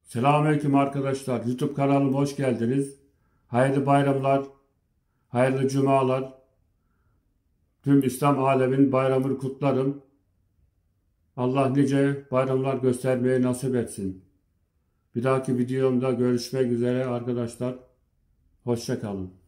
Selamünaleyküm arkadaşlar. YouTube kanalıma hoş geldiniz. Hayırlı bayramlar, hayırlı cumalar. Tüm İslam alemin bayramını kutlarım. Allah nice bayramlar göstermeyi nasip etsin. Bir dahaki videomda görüşmek üzere arkadaşlar. Hoşça kalın.